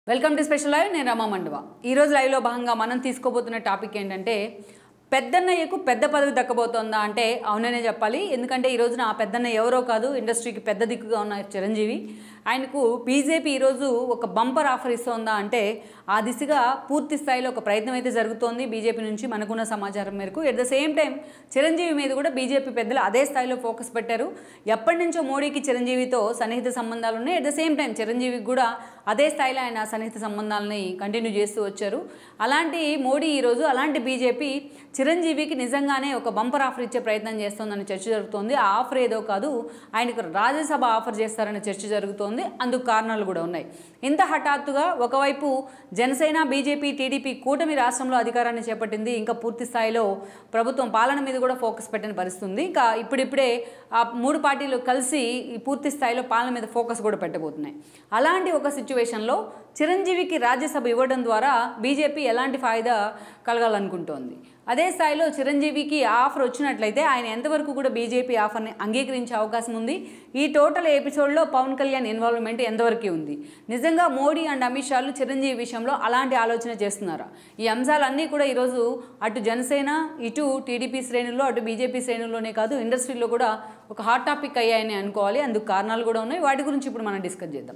Welcome to special live. నేను రమా మండవ. ఈరోజు లైవ్లో భాగంగా మనం తీసుకోబోతున్న టాపిక్ ఏంటంటే, పెద్దన్నయ్యకు పెద్ద పదవి దక్కబోతోందా అంటే అవుననే చెప్పాలి. ఎందుకంటే ఈ రోజున ఆ పెద్దన్న ఎవరో కాదు, ఇండస్ట్రీకి పెద్ద దిక్కుగా ఉన్న చిరంజీవి. ఆయనకు బీజేపీ ఈరోజు ఒక బంపర్ ఆఫర్ ఇస్తోందా అంటే ఆ దిశగా పూర్తి స్థాయిలో ఒక ప్రయత్నం అయితే జరుగుతోంది బీజేపీ నుంచి మనకున్న సమాచారం మేరకు. At the same time Chiranjeevi మీద కూడా బీజేపీ పెద్దలు అదే స్థాయిలో ఫోకస్ పెట్టారు. ఎప్పటి నుంచో మోడీకి చిరంజీవితో సన్నిహిత సంబంధాలు ఉన్నాయి. ఎట్ ద సేమ్ టైం చిరంజీవికి కూడా అదే స్థాయిలో ఆయన సన్నిహిత సంబంధాలని కంటిన్యూ చేస్తూ వచ్చారు. అలాంటి మోడీ ఈరోజు అలాంటి బీజేపీ చిరంజీవికి నిజంగానే ఒక బంపర్ ఆఫర్ ఇచ్చే ప్రయత్నం చేస్తోందని చర్చ జరుగుతోంది. ఆ ఆఫర్ ఏదో కాదు, ఆయనకు రాజ్యసభ ఆఫర్ చేస్తారనే చర్చ జరుగుతోంది. అందుకు కారణాలు కూడా ఉన్నాయి. ఇంత హఠాత్తుగా ఒకవైపు జనసేన, బీజేపీ, టీడీపీ కూటమి రాష్ట్రంలో అధికారాన్ని చేపట్టింది. ఇంకా పూర్తి స్థాయిలో ప్రభుత్వం పాలన మీద కూడా ఫోకస్ పెట్టిన పరిస్థితి ఉంది. ఇంకా ఇప్పుడిప్పుడే ఆ మూడు పార్టీలు కలిసి ఈ పూర్తి స్థాయిలో పాలన మీద ఫోకస్ కూడా పెట్టబోతున్నాయి. అలాంటి ఒక సిచ్యువేషన్లో చిరంజీవికి రాజ్యసభ ఇవ్వడం ద్వారా బీజేపీ ఎలాంటి ఫాయిదా కలగాలనుకుంటోంది. అదే స్థాయిలో చిరంజీవికి ఆఫర్ వచ్చినట్లయితే ఆయన ఎంతవరకు కూడా బీజేపీ ఆఫర్ని అంగీకరించే అవకాశం ఉంది. ఈ టోటల్ ఎపిసోడ్లో పవన్ కళ్యాణ్ ఇన్వాల్వ్మెంట్ ఎంతవరకు ఉంది? నిజంగా మోడీ అండ్ అమిత్ షాలు చిరంజీవి విషయంలో అలాంటి ఆలోచన చేస్తున్నారా? ఈ అంశాలన్నీ కూడా ఈరోజు అటు జనసేన, ఇటు టీడీపీ శ్రేణుల్లో, అటు బీజేపీ శ్రేణుల్లోనే కాదు ఇండస్ట్రీలో కూడా ఒక హాట్ టాపిక్ అయ్యాయని అనుకోవాలి. అందుకు కారణాలు కూడా ఉన్నాయి. వాటి గురించి ఇప్పుడు మనం డిస్కస్ చేద్దాం.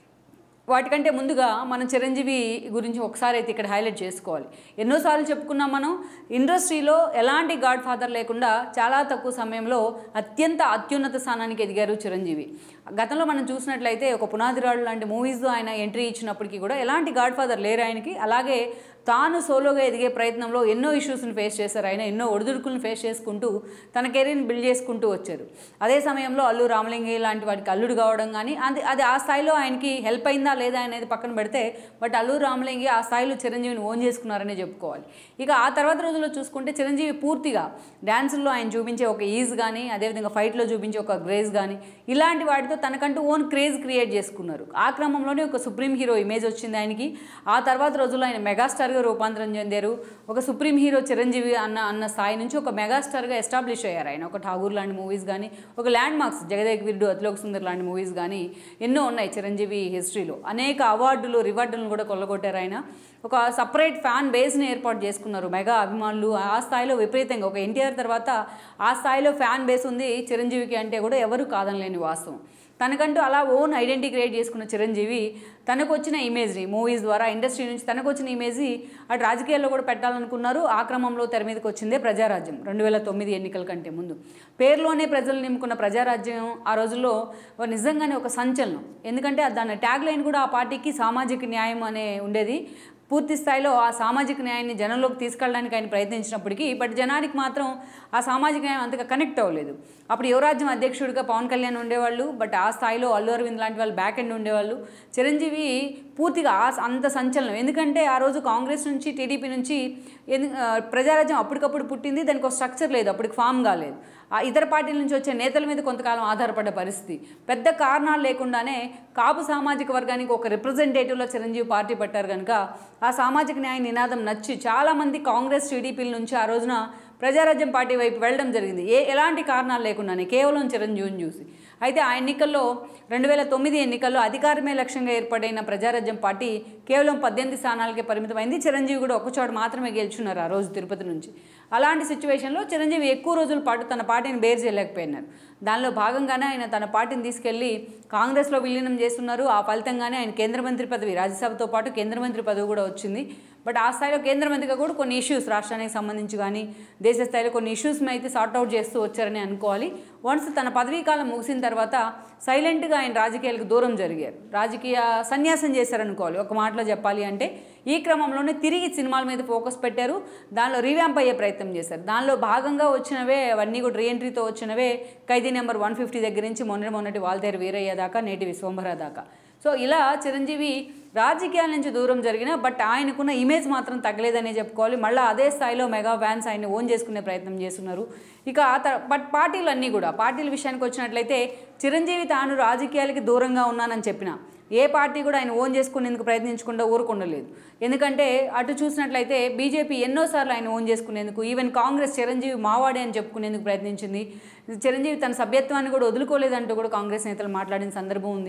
వాటికంటే ముందుగా మనం చిరంజీవి గురించి ఒకసారి అయితే ఇక్కడ హైలైట్ చేసుకోవాలి. ఎన్నోసార్లు చెప్పుకున్నాం మనం, ఇండస్ట్రీలో ఎలాంటి గాడ్ ఫాదర్ లేకుండా చాలా తక్కువ సమయంలో అత్యంత అత్యున్నత స్థానానికి ఎదిగారు చిరంజీవి. గతంలో మనం చూసినట్లయితే ఒక పునాదిరాడు లాంటి మూవీస్లో ఆయన ఎంట్రీ ఇచ్చినప్పటికీ కూడా ఎలాంటి గాడ్ ఫాదర్ లేరు ఆయనకి. అలాగే తాను సోలోగా ఎదిగే ప్రయత్నంలో ఎన్నో ఇష్యూస్ని ఫేస్ చేశారు. ఆయన ఎన్నో ఒడిదుడుకులను ఫేస్ చేసుకుంటూ తన కెరీర్ని బిల్డ్ చేసుకుంటూ వచ్చారు. అదే సమయంలో అల్లు రామలింగయ్య లాంటి వాటికి అల్లుడు కావడం కానీ అది ఆ స్థాయిలో ఆయనకి హెల్ప్ అయిందా లేదా అనేది పక్కన పెడితే, బట్ అల్లు రామలింగయ్య ఆ స్థాయిలో చిరంజీవిని ఓన్ చేసుకున్నారనే చెప్పుకోవాలి. ఇక ఆ తర్వాత రోజుల్లో చూసుకుంటే చిరంజీవి పూర్తిగా డ్యాన్సుల్లో ఆయన చూపించే ఒక ఈజ్ కానీ, అదేవిధంగా ఫైట్లో చూపించే ఒక గ్రేజ్ కానీ, ఇలాంటి వాటితో తనకంటూ ఓన్ క్రేజ్ క్రియేట్ చేసుకున్నారు. ఆ క్రమంలోనే ఒక సుప్రీం హీరో ఇమేజ్ వచ్చింది ఆయనకి. ఆ తర్వాత రోజుల్లో ఆయన మెగాస్టార్గా రూపాంతరం చెందారు. ఒక సుప్రీం హీరో చిరంజీవి అన్న స్థాయి నుంచి ఒక మెగాస్టార్గా ఎస్టాబ్లిష్ అయ్యారు ఆయన. ఒక ఠాగూర్ లాంటి మూవీస్ కానీ, ఒక ల్యాండ్ మార్క్స్ జగదేక్ వీరుడు, అతిలోక సుందర్ లాంటి మూవీస్ కానీ ఎన్నో ఉన్నాయి చిరంజీవి హిస్టరీలో. అనేక అవార్డులు, రివార్డులను కూడా కొల్లగొట్టారు ఆయన. ఒక సపరేట్ ఫ్యాన్ బేస్ని ఏర్పాటు చేసుకున్నారు. మెగా అభిమానులు ఆ స్థాయిలో విపరీతంగా, ఒక ఎన్టీఆర్ తర్వాత ఆ స్థాయిలో ఫ్యాన్ బేస్ ఉంది చిరంజీవికి అంటే కూడా ఎవరు కాదనలేని వాస్తవం. తనకంటూ అలా ఓన్ ఐడెంటిటీ క్రియేట్ చేసుకున్న చిరంజీవి తనకు వచ్చిన ఇమేజ్ని మూవీస్ ద్వారా, ఇండస్ట్రీ నుంచి తనకు వచ్చిన ఇమేజ్ని అటు రాజకీయాల్లో కూడా పెట్టాలనుకున్నారు. ఆ క్రమంలో తెర మీదకి వచ్చిందే ప్రజారాజ్యం. 2009 ఎన్నికల కంటే ముందు పేరులోనే ప్రజలు నింపుకున్న ప్రజారాజ్యం ఆ రోజుల్లో నిజంగానే ఒక సంచలనం. ఎందుకంటే దాని ట్యాగ్ లైన్ కూడా ఆ పార్టీకి సామాజిక న్యాయం అనే ఉండేది. పూర్తి స్థాయిలో ఆ సామాజిక న్యాయాన్ని జనంలోకి తీసుకెళ్ళడానికి ఆయన ప్రయత్నించినప్పటికీ బట్ జనానికి మాత్రం ఆ సామాజిక న్యాయం అంతగా కనెక్ట్ అవ్వలేదు. అప్పుడు యువరాజ్యం అధ్యక్షుడిగా పవన్ కళ్యాణ్ ఉండేవాళ్ళు, బట్ ఆ స్థాయిలో అల్లు అరవింద్ లాంటి వాళ్ళు బ్యాక్ ఎండ్ ఉండేవాళ్ళు. చిరంజీవి పూర్తిగా అంత సంచలనం. ఎందుకంటే ఆ రోజు కాంగ్రెస్ నుంచి, టీడీపీ నుంచి ప్రజారాజ్యం అప్పటికప్పుడు పుట్టింది. దానికి ఒక స్ట్రక్చర్ లేదు, అప్పటికి ఫామ్ కాలేదు. ఆ ఇతర పార్టీల నుంచి వచ్చే నేతల మీద కొంతకాలం ఆధారపడ్డ పరిస్థితి. పెద్ద కారణాలు లేకుండానే కాపు సామాజిక వర్గానికి ఒక రిప్రజెంటేటివ్లో చిరంజీవి పార్టీ పెట్టారు కనుక ఆ సామాజిక న్యాయ నినాదం నచ్చి చాలామంది కాంగ్రెస్, టీడీపీల నుంచి ఆ రోజున ప్రజారాజ్యం పార్టీ వైపు వెళ్ళడం జరిగింది. ఎలాంటి కారణాలు లేకుండానే, కేవలం చిరంజీవిని చూసి. అయితే ఆ ఎన్నికల్లో 2009 ఎన్నికల్లో అధికారమే లక్ష్యంగా ఏర్పడిన ప్రజారాజ్యం పార్టీ కేవలం 18 స్థానాలకే పరిమితమైంది. చిరంజీవి కూడా ఒకచోట మాత్రమే గెలుచున్నారు ఆ రోజు తిరుపతి నుంచి. అలాంటి సిచ్యువేషన్లో చిరంజీవి ఎక్కువ రోజుల పాటు తన పార్టీని బేర్ చేయలేకపోయినారు. దానిలో భాగంగానే ఆయన తన పార్టీని తీసుకెళ్లి కాంగ్రెస్లో విలీనం చేస్తున్నారు. ఆ ఫలితంగానే ఆయన కేంద్ర మంత్రి పదవి, రాజ్యసభతో పాటు కేంద్ర మంత్రి పదవి కూడా వచ్చింది. బట్ ఆ స్థాయిలో కేంద్ర మంత్రిగా కూడా కొన్ని ఇష్యూస్ రాష్ట్రానికి సంబంధించి కానీ దేశ స్థాయిలో కొన్ని ఇష్యూస్ని అయితే సార్ట్అవుట్ చేస్తూ వచ్చారని అనుకోవాలి. వన్స్ తన పదవీ కాలం ముగిసిన తర్వాత సైలెంట్గా ఆయన రాజకీయాలకు దూరం జరిగారు. రాజకీయ సన్యాసం చేశారనుకోవాలి ఒక మాటలో చెప్పాలి అంటే. ఈ క్రమంలోనే తిరిగి సినిమాల మీద ఫోకస్ పెట్టారు. దానిలో రీవ్యాంప్ అయ్యే ప్రయత్నం చేశారు. దానిలో భాగంగా వచ్చినవే అవన్నీ కూడా రీఎంట్రీతో వచ్చినవే ఖైదీ నెంబర్ 150 దగ్గర నుంచి మొన్నటి వాల్తేరు వీరయ్య దాకా, నేటి విశ్వంభర దాకా. సో ఇలా చిరంజీవి రాజకీయాల నుంచి దూరం జరిగిన బట్ ఆయనకున్న ఇమేజ్ మాత్రం తగ్గలేదనే చెప్పుకోవాలి. మళ్ళీ అదే స్థాయిలో మెగా ఫ్యాన్స్ ఆయన్ని ఓన్ చేసుకునే ప్రయత్నం చేస్తున్నారు. ఇక బట్ పార్టీలు అన్నీ కూడా, పార్టీల విషయానికి వచ్చినట్లయితే చిరంజీవి తాను రాజకీయాలకి దూరంగా ఉన్నానని చెప్పిన ఏ పార్టీ కూడా ఆయన ఓన్ చేసుకునేందుకు ప్రయత్నించకుండా ఊరుకుండలేదు. ఎందుకంటే అటు చూసినట్లయితే బీజేపీ ఎన్నోసార్లు ఆయన ఓన్ చేసుకునేందుకు, ఈవెన్ కాంగ్రెస్ చిరంజీవి మావాడే అని చెప్పుకునేందుకు ప్రయత్నించింది. చిరంజీవి తన సభ్యత్వాన్ని కూడా వదులుకోలేదంటూ కూడా కాంగ్రెస్ నేతలు మాట్లాడిన సందర్భం ఉంది.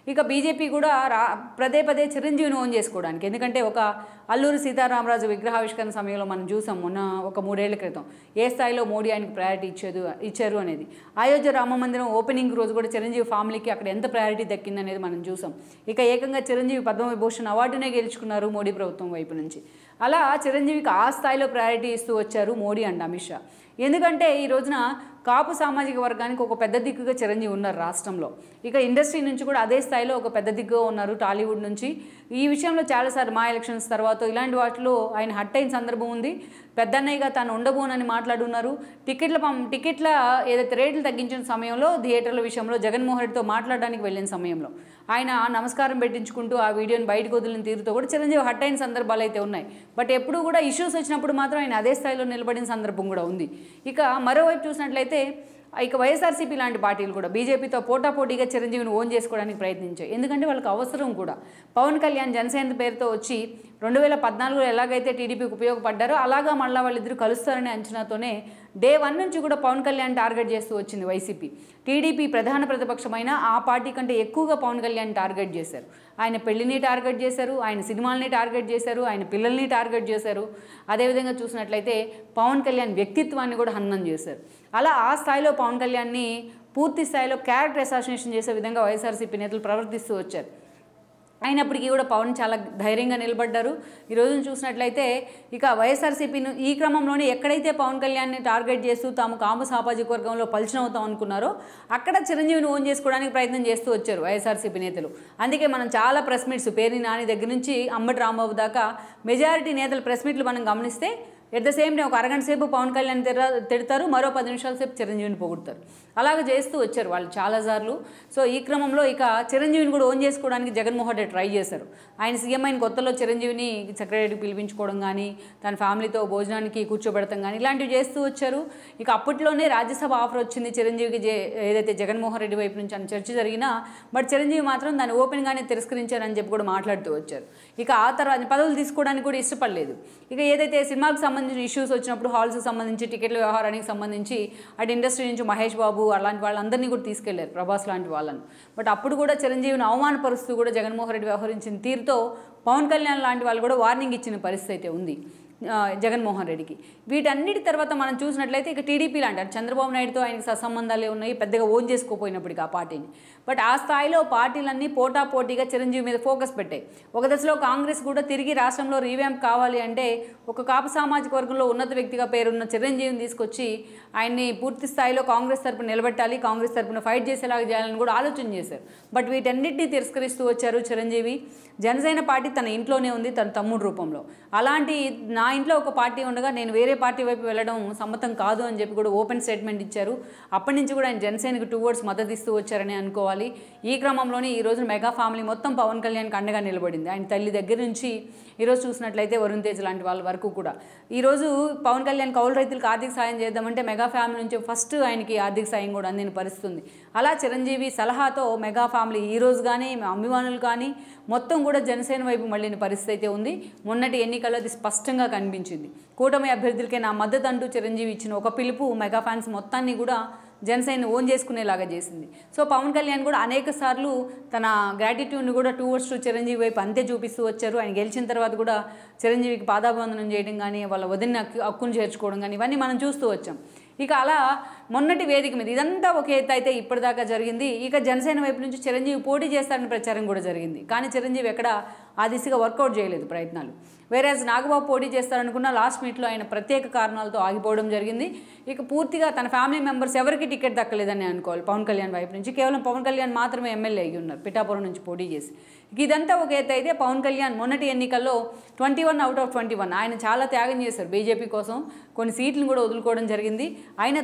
ఇక బీజేపీ కూడా పదే పదే చిరంజీవిని ఓన్ చేసుకోవడానికి, ఎందుకంటే ఒక అల్లూరి సీతారామరాజు విగ్రహావిష్కరణ సమయంలో మనం చూసాం మొన్న ఒక 3 ఏళ్ల క్రితం ఏ స్థాయిలో మోడీ ఆయనకి ప్రయారిటీ ఇచ్చారు అనేది. అయోధ్య రామ మందిరం ఓపెనింగ్ రోజు కూడా చిరంజీవి ఫ్యామిలీకి అక్కడ ఎంత ప్రయారిటీ దక్కిందనేది మనం చూసాం. ఇక ఏకంగా చిరంజీవి పద్మవిభూషణ్ అవార్డునే గెలుచుకున్నారు మోడీ ప్రభుత్వం వైపు నుంచి. అలా చిరంజీవికి ఆ స్థాయిలో ప్రయారిటీ ఇస్తూ వచ్చారు మోడీ అండ్ అమిత్ షా. ఎందుకంటే ఈ రోజున కాపు సామాజిక వర్గానికి ఒక పెద్ద దిక్కుగా చిరంజీవి ఉన్నారు రాష్ట్రంలో. ఇక ఇండస్ట్రీ నుంచి కూడా అదే స్థాయిలో ఒక పెద్ద దిక్కుగా ఉన్నారు టాలీవుడ్ నుంచి. ఈ విషయంలో చాలాసార్లు మా ఎలక్షన్స్ తర్వాత ఇలాంటి వాటిలో ఆయన హట్ అయిన సందర్భం ఉంది. పెద్దన్నయ్యగా తాను ఉండబోనని మాట్లాడున్నారు. టికెట్ల ఏదైతే రేట్లు తగ్గించిన సమయంలో థియేటర్ల విషయంలో జగన్మోహన్ రెడ్డితో మాట్లాడడానికి వెళ్ళిన సమయంలో ఆయన నమస్కారం పెట్టించుకుంటూ ఆ వీడియోని బయటకు వదిలిన తీరుతో కూడా చిరంజీవి హట్ అయిన సందర్భాలు అయితే ఉన్నాయి. బట్ ఎప్పుడు కూడా ఇష్యూస్ వచ్చినప్పుడు మాత్రం ఆయన అదే స్థాయిలో నిలబడిన సందర్భం కూడా ఉంది. ఇక మరోవైపు చూసినట్లయితే ఇక వైఎస్ఆర్సీపీ లాంటి పార్టీలు కూడా బీజేపీతో పోటాపోటీగా చిరంజీవిని ఓన్ చేసుకోవడానికి ప్రయత్నించాయి. ఎందుకంటే వాళ్ళకి అవసరం కూడా. పవన్ కళ్యాణ్ జనసేన పేరుతో వచ్చి 2014లో ఎలాగైతే టీడీపీకి ఉపయోగపడ్డారో అలాగా మళ్ళీ వాళ్ళిద్దరూ కలుస్తారనే అంచనాతోనే డే 1 నుంచి కూడా పవన్ కళ్యాణ్ టార్గెట్ చేస్తూ వచ్చింది వైసీపీ. టీడీపీ ప్రధాన ప్రతిపక్షమైన ఆ పార్టీ కంటే ఎక్కువగా పవన్ కళ్యాణ్ టార్గెట్ చేశారు. ఆయన పెళ్లిని టార్గెట్ చేశారు, ఆయన సినిమాలని టార్గెట్ చేశారు, ఆయన పిల్లల్ని టార్గెట్ చేశారు. అదేవిధంగా చూసినట్లయితే పవన్ కళ్యాణ్ వ్యక్తిత్వాన్ని కూడా హననం చేశారు. అలా ఆ స్థాయిలో పవన్ కళ్యాణ్ని పూర్తి స్థాయిలో క్యారెక్టర్ అసాసినేషన్ చేసే విధంగా వైఎస్ఆర్సీపీ నేతలు ప్రవర్తిస్తూ వచ్చారు. అయినప్పటికీ కూడా పవన్ చాలా ధైర్యంగా నిలబడ్డారు. ఈ రోజున చూసినట్లయితే ఇక వైఎస్ఆర్సీపీని ఈ క్రమంలోనే ఎక్కడైతే పవన్ కళ్యాణ్ని టార్గెట్ చేస్తూ తాము కాపు సామాజిక వర్గంలో పలిచిన అవుతాం అనుకున్నారో అక్కడ చిరంజీవిని ఓన్ చేసుకోవడానికి ప్రయత్నం చేస్తూ వచ్చారు వైఎస్ఆర్సీపీ నేతలు. అందుకే మనం చాలా ప్రెస్ మీట్స్ పేర్ని నాని దగ్గర నుంచి అంబటి రాంబాబు దాకా మెజారిటీ నేతల ప్రెస్ మీట్లు మనం గమనిస్తే ఎట్ ద సేమ్ టైం ఒక అరగంట సేపు పవన్ కళ్యాణ్ తిడతారు, మరో 10 నిమిషాల సేపు చిరంజీవిని పొగుడతారు. అలాగే చేస్తూ వచ్చారు వాళ్ళు చాలాసార్లు. సో ఈ క్రమంలో ఇక చిరంజీవిని కూడా ఓన్ చేసుకోవడానికి జగన్మోహన్ రెడ్డి ట్రై చేశారు. ఆయన సీఎం అయిన కొత్తలో చిరంజీవిని సెక్రటరీకి పిలిపించుకోవడం కానీ తన ఫ్యామిలీతో భోజనానికి కూర్చోబెడతాం కానీ ఇలాంటివి చేస్తూ వచ్చారు. ఇక అప్పట్లోనే రాజ్యసభ ఆఫర్ వచ్చింది చిరంజీవికి ఏదైతే జగన్మోహన్ రెడ్డి వైపు నుంచి అని చర్చ జరిగినా బట్ చిరంజీవి మాత్రం దాన్ని ఓపెన్గానే తిరస్కరించారని చెప్పి కూడా మాట్లాడుతూ వచ్చారు. ఇక ఆ తర్వాత పదవులు తీసుకోవడానికి కూడా ఇష్టపడలేదు. ఇక ఏదైతే సినిమాకు సంబంధించిన ఇష్యూస్ వచ్చినప్పుడు హాల్స్కి సంబంధించి టికెట్ల వ్యవహారానికి సంబంధించి అటు ఇండస్ట్రీ నుంచి మహేష్ బాబు అలాంటి వాళ్ళందరినీ కూడా తీసుకెళ్లారు, ప్రభాస్ లాంటి వాళ్ళను. బట్ అప్పుడు కూడా చిరంజీవిని అవమానపరుస్తూ కూడా జగన్మోహన్ రెడ్డి వ్యవహరించిన తీరుతో పవన్ కళ్యాణ్ లాంటి వాళ్ళు కూడా వార్నింగ్ ఇచ్చిన పరిస్థితి అయితే ఉంది జగన్మోహన్ రెడ్డికి. వీటన్నిటి తర్వాత మనం చూసినట్లయితే ఇక టీడీపీ లాంటి చంద్రబాబు నాయుడుతో ఆయనకి సత్సంబంధాలే ఉన్నాయి, పెద్దగా ఓన్ చేసుకోపోయినప్పటికీ ఆ పార్టీని. బట్ ఆ స్థాయిలో పార్టీలన్నీ పోటాపోటీగా చిరంజీవి మీద ఫోకస్ పెట్టాయి. ఒక దశలో కాంగ్రెస్ కూడా తిరిగి రాష్ట్రంలో రీవ్యాంప్ కావాలి అంటే ఒక కాపు సామాజిక వర్గంలో ఉన్నత వ్యక్తిగా పేరున్న చిరంజీవిని తీసుకొచ్చి ఆయన్ని పూర్తి స్థాయిలో కాంగ్రెస్ తరపున నిలబెట్టాలి, కాంగ్రెస్ తరపున ఫైట్ చేసేలాగా చేయాలని కూడా ఆలోచన చేశారు. బట్ వీటన్నిటినీ తిరస్కరిస్తూ వచ్చారు చిరంజీవి. జనసేన పార్టీ తన ఇంట్లోనే ఉంది, తన తమ్ముడు రూపంలో. అలాంటి నా ఇంట్లో ఒక పార్టీ ఉండగా నేను వేరే పార్టీ వైపు వెళ్ళడం సమ్మతం కాదు అని చెప్పి కూడా ఓపెన్ స్టేట్మెంట్ ఇచ్చారు. అప్పటి నుంచి కూడా ఆయన జనసేనకు 2 words మద్దతు ఇస్తూ వచ్చారని అనుకోవాలి. ఈ క్రమంలోనే ఈ రోజు మెగా ఫ్యామిలీ మొత్తం పవన్ కళ్యాణ్కి అండగా నిలబడింది. ఆయన తల్లి దగ్గర నుంచి ఈరోజు చూసినట్లయితే వరుణ్ తేజ్ లాంటి వాళ్ళ వరకు కూడా ఈరోజు పవన్ కళ్యాణ్ కౌలు రైతులకు ఆర్థిక సాయం చేద్దామంటే మెగా ఫ్యామిలీ నుంచి ఫస్ట్ ఆయనకి ఆర్థిక సాయం కూడా అందిన పరిస్థితుంది. అలా చిరంజీవి సలహాతో మెగా ఫ్యామిలీ ఈ రోజు కానీ అభిమానులు కానీ మొత్తం కూడా జనసేన వైపు మళ్ళిన పరిస్థితి అయితే ఉంది. మొన్నటి ఎన్నికల్లో అది స్పష్టంగా కనిపించింది. కూటమి అభ్యర్థులకే నా మద్దతు అంటూ చిరంజీవి ఇచ్చిన ఒక పిలుపు మెగా ఫ్యాన్స్ మొత్తాన్ని కూడా జనసేన ఓన్ చేసుకునేలాగా చేసింది. సో పవన్ కళ్యాణ్ కూడా అనేక సార్లు తన గ్రాటిట్యూడ్ని కూడా 2 words చిరంజీవి వైపు అంతే చూపిస్తూ వచ్చారు. ఆయన గెలిచిన తర్వాత కూడా చిరంజీవికి పాదాభివందనం చేయడం కానీ వాళ్ళ వదిన హక్కును చేర్చుకోవడం కానీ ఇవన్నీ మనం చూస్తూ వచ్చాం. ఇక అలా మొన్నటి వేదిక మీద ఇదంతా ఒక ఎత్తు అయితే ఇప్పటిదాకా జరిగింది. ఇక జనసేన వైపు నుంచి చిరంజీవి పోటీ చేస్తారని ప్రచారం కూడా జరిగింది. కానీ చిరంజీవి ఎక్కడ ఆ దిశగా వర్కౌట్ చేయలేదు ప్రయత్నాలు. వేరేజ్ నాగబాబు పోటీ చేస్తారనుకున్న లాస్ట్ మీట్లో ఆయన ప్రత్యేక కారణాలతో ఆగిపోవడం జరిగింది. ఇక పూర్తిగా తన ఫ్యామిలీ మెంబర్స్ ఎవరికి టికెట్ దక్కలేదని అనుకోవాలి పవన్ కళ్యాణ్ వైపు నుంచి. కేవలం పవన్ కళ్యాణ్ మాత్రమే ఎమ్మెల్యే అయ్యి ఉన్నారు పిఠాపురం నుంచి పోటీ చేసి. ఇదంతా ఒక ఎత్తు అయితే పవన్ కళ్యాణ్ మొన్నటి ఎన్నికల్లో 21 out of 21 ఆయన చాలా త్యాగం చేశారు బీజేపీ కోసం. కొన్ని సీట్లను కూడా వదులుకోవడం జరిగింది. ఆయన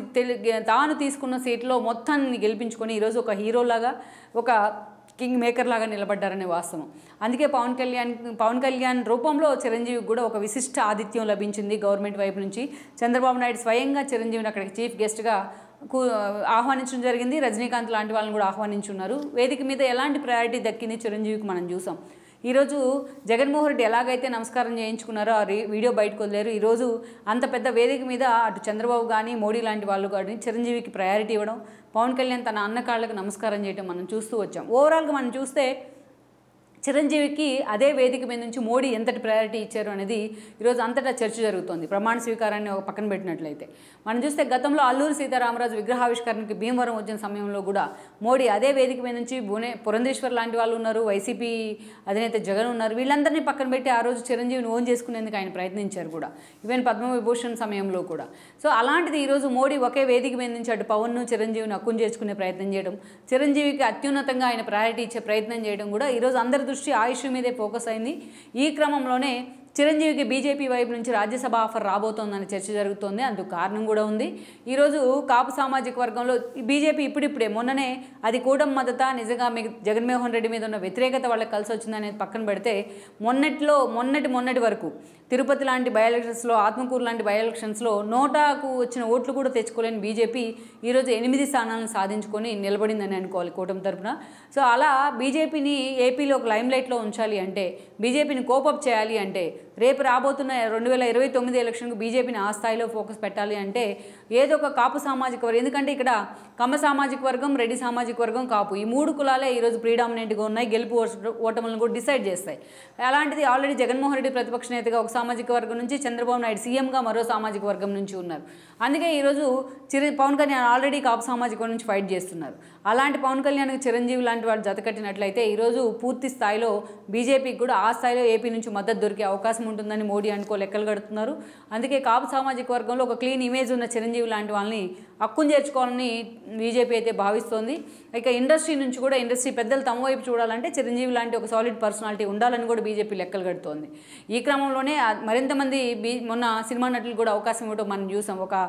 తాను తీసుకున్న సీట్లో మొత్తాన్ని గెలిపించుకొని ఈరోజు ఒక హీరోలాగా ఒక కింగ్ మేకర్ లాగా నిలబడ్డారనే వాస్తవం. అందుకే పవన్ కళ్యాణ్ రూపంలో చిరంజీవికి కూడా ఒక విశిష్ట ఆతిథ్యం లభించింది గవర్నమెంట్ వైపు నుంచి. చంద్రబాబు నాయుడు స్వయంగా చిరంజీవిని అక్కడికి చీఫ్ గెస్ట్గా ఆహ్వానించడం జరిగింది. రజనీకాంత్ లాంటి వాళ్ళని కూడా ఆహ్వానించున్నారు. వేదిక మీద ఎలాంటి ప్రయారిటీ దక్కింది చిరంజీవికి మనం చూసాం. ఈరోజు జగన్మోహన్ రెడ్డి ఎలాగైతే నమస్కారం చేయించుకున్నారో ఆ వీడియో బయటకు వదిలేరు. ఈరోజు అంత పెద్ద వేదిక మీద అటు చంద్రబాబు కానీ మోడీ లాంటి వాళ్ళు కానీ చిరంజీవికి ప్రయారిటీ ఇవ్వడం, పవన్ కళ్యాణ్ తన అన్న కాళ్ళకు నమస్కారం చేయడం మనం చూస్తూ వచ్చాం. ఓవరాల్గా మనం చూస్తే చిరంజీవికి అదే వేదిక మీద నుంచి మోడీ ఎంతటి ప్రయారిటీ ఇచ్చారు అనేది ఈరోజు అంతటా చర్చ జరుగుతోంది. ప్రమాణ స్వీకారాన్ని ఒక పక్కన పెట్టినట్లయితే మనం చూస్తే గతంలో అల్లూరి సీతారామరాజు విగ్రహావిష్కరణకి భీమవరం వచ్చిన సమయంలో కూడా మోడీ అదే వేదిక మీద నుంచి పురంధేశ్వర్ లాంటి వాళ్ళు ఉన్నారు, వైసీపీ అధినేత జగన్ ఉన్నారు, వీళ్ళందరినీ పక్కన పెట్టి ఆ రోజు చిరంజీవిని ఓన్ చేసుకునేందుకు ఆయన ప్రయత్నించారు కూడా, ఈవెన్ పద్మవిభూషణ్ సమయంలో కూడా. సో అలాంటిది ఈరోజు మోడీ ఒకే వేదిక మీద నుంచి అటు పవన్ను చిరంజీవిని హక్కును చేర్చుకునే ప్రయత్నం చేయడం, చిరంజీవికి అత్యున్నతంగా ఆయన ప్రయారిటీ ఇచ్చే ప్రయత్నం చేయడం కూడా ఈరోజు అందరి దృష్టి ఆయుష్ మీదే ఫోకస్ అయింది. ఈ క్రమంలోనే చిరంజీవికి బీజేపీ వైపు నుంచి రాజ్యసభ ఆఫర్ రాబోతోందని చర్చ జరుగుతోంది. అందుకు కారణం కూడా ఉంది. ఈరోజు కాపు సామాజిక వర్గంలో బీజేపీ ఇప్పుడిప్పుడే మొన్ననే అది కూటమి మద్దత నిజంగా మీకు జగన్మోహన్ రెడ్డి మీద ఉన్న వ్యతిరేకత వాళ్ళకి కలిసి వచ్చిందనేది పక్కన పెడితే మొన్నటి వరకు తిరుపతి లాంటి బై ఎలక్షన్స్లో, ఆత్మకూరు లాంటి బై ఎలక్షన్స్లో నోటాకు వచ్చిన ఓట్లు కూడా తెచ్చుకోలేని బీజేపీ ఈరోజు 8 స్థానాలను సాధించుకొని నిలబడిందని అనుకోవాలి కూటమి తరఫున. సో అలా బీజేపీని ఏపీలో ఒక లైమ్ లైట్లో ఉంచాలి అంటే, బీజేపీని కోపప్ చేయాలి అంటే, రేపు రాబోతున్న 2029 ఎలక్షన్కు బీజేపీని ఆ స్థాయిలో ఫోకస్ పెట్టాలి అంటే ఏదో ఒక కాపు సామాజిక వర్గం, ఎందుకంటే ఇక్కడ కమ్మ సామాజిక వర్గం, రెడ్డి సామాజిక వర్గం, కాపు ఈ 3 కులాలే ఈరోజు ప్రీడామినెంట్గా ఉన్నాయి, గెలుపు ఓటములను కూడా డిసైడ్ చేస్తాయి. అలాంటిది ఆల్రెడీ జగన్మోహన్ రెడ్డి ప్రతిపక్ష నేతగా ఒక సామాజిక వర్గం నుంచి, చంద్రబాబు నాయుడు సీఎంగా మరో సామాజిక వర్గం నుంచి ఉన్నారు. అందుకే ఈరోజు పవన్ కళ్యాణ్ ఆల్రెడీ కాపు సామాజిక వర్గం నుంచి ఫైట్ చేస్తున్నారు. అలాంటి పవన్ కళ్యాణ్కి చిరంజీవి లాంటి వాళ్ళు జతకట్టినట్లయితే ఈరోజు పూర్తి స్థాయిలో బీజేపీకి కూడా ఆ స్థాయిలో ఏపీ నుంచి మద్దతు దొరికే అవకాశం ఉంటుందని మోడీ లెక్కలు కడుతున్నారు. అందుకే కాపు సామాజిక వర్గంలో ఒక క్లీన్ ఇమేజ్ ఉన్న చిరంజీవి లాంటి వాళ్ళని హక్కును చేర్చుకోవాలని బీజేపీ అయితే భావిస్తోంది. ఇక ఇండస్ట్రీ నుంచి కూడా ఇండస్ట్రీ పెద్దలు తమ వైపు చూడాలంటే చిరంజీవి లాంటి ఒక సాలిడ్ పర్సనాలిటీ ఉండాలని కూడా బీజేపీ లెక్కలు కడుతోంది. ఈ క్రమంలోనే మరింతమంది మొన్న సినిమా నటులు కూడా అవకాశం ఇవ్వడం మనం చూసాం, ఒక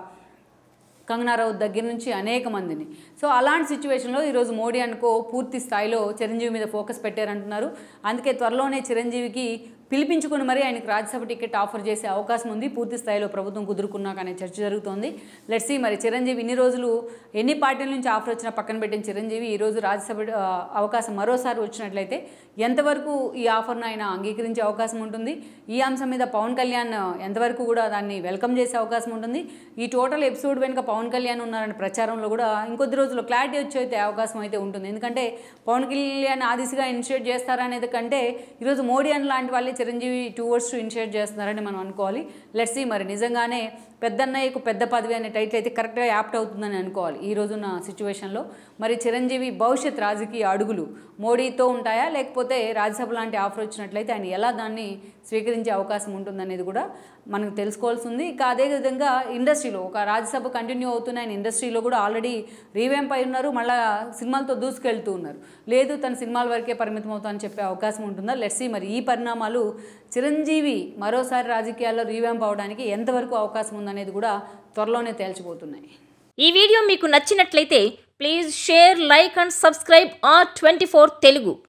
కంగనా రౌత్ దగ్గర నుంచి అనేక మందిని. సో అలాంటి సిచ్యువేషన్లో ఈరోజు మోడీ పూర్తి స్థాయిలో చిరంజీవి మీద ఫోకస్ పెట్టారంటున్నారు. అందుకే త్వరలోనే చిరంజీవికి పిలిపించుకుని మరీ ఆయనకు రాజ్యసభ టికెట్ ఆఫర్ చేసే అవకాశం ఉంది, పూర్తి స్థాయిలో ప్రభుత్వం కుదురుకున్నాక అనే చర్చ జరుగుతోంది. లెట్స్ సీ మరి చిరంజీవి ఇన్ని రోజులు ఎన్ని పార్టీల నుంచి ఆఫర్ వచ్చినా పక్కన పెట్టిన చిరంజీవి ఈరోజు రాజ్యసభ అవకాశం మరోసారి వచ్చినట్లయితే ఎంతవరకు ఈ ఆఫర్ను ఆయన అంగీకరించే అవకాశం ఉంటుంది, ఈ అంశం మీద పవన్ కళ్యాణ్ ఎంతవరకు కూడా దాన్ని వెల్కమ్ చేసే అవకాశం ఉంటుంది, ఈ టోటల్ ఎపిసోడ్ వెనుక పవన్ కళ్యాణ్ ఉన్నారనే ప్రచారంలో కూడా ఇంకొద్ది రోజుల్లో క్లారిటీ వచ్చే అవకాశం అయితే ఉంటుంది. ఎందుకంటే పవన్ కళ్యాణ్ ఆ దిశగా ఇనిషియేట్ చేస్తారనేది కంటే ఈరోజు మోడీ అని లాంటి వాళ్ళే చిరంజీవి 2 words ఇనిషియేట్ చేస్తున్నారని మనం అనుకోవాలి. లెట్స్ సీ మరి నిజంగానే పెద్దన్నయ్యకు పెద్ద పదవి అనే టైటిల్ అయితే కరెక్ట్గా యాప్ట్ అవుతుందని అనుకోవాలి ఈ రోజున్న సిచ్యువేషన్లో. మరి చిరంజీవి భవిష్యత్ రాజకీయ అడుగులు మోడీతో ఉంటాయా, లేకపోతే రాజ్యసభ లాంటి ఆఫర్ వచ్చినట్లయితే ఆయన ఎలా దాన్ని స్వీకరించే అవకాశం ఉంటుందనేది కూడా మనకు తెలుసుకోవాల్సి ఉంది. ఇక అదేవిధంగా ఇండస్ట్రీలో ఒక రాజ్యసభ కంటిన్యూ అవుతున్న ఆయన ఇండస్ట్రీలో కూడా ఆల్రెడీ రీవ్యాంప్ అయి ఉన్నారు, మళ్ళీ సినిమాలతో దూసుకెళ్తూ ఉన్నారు. లేదు తన సినిమాల వరకే పరిమితం అవుతామని చెప్పే అవకాశం ఉంటుందా? లెట్స్ సీ మరి ఈ పరిణామాలు చిరంజీవి మరోసారి రాజకీయాల్లో రీవ్యాంప్ అవడానికి ఎంతవరకు అవకాశం ఉందనేది కూడా త్వరలోనే తేల్చిపోతున్నాయి. ఈ వీడియో మీకు నచ్చినట్లయితే please share, like and subscribe R24 Telugu.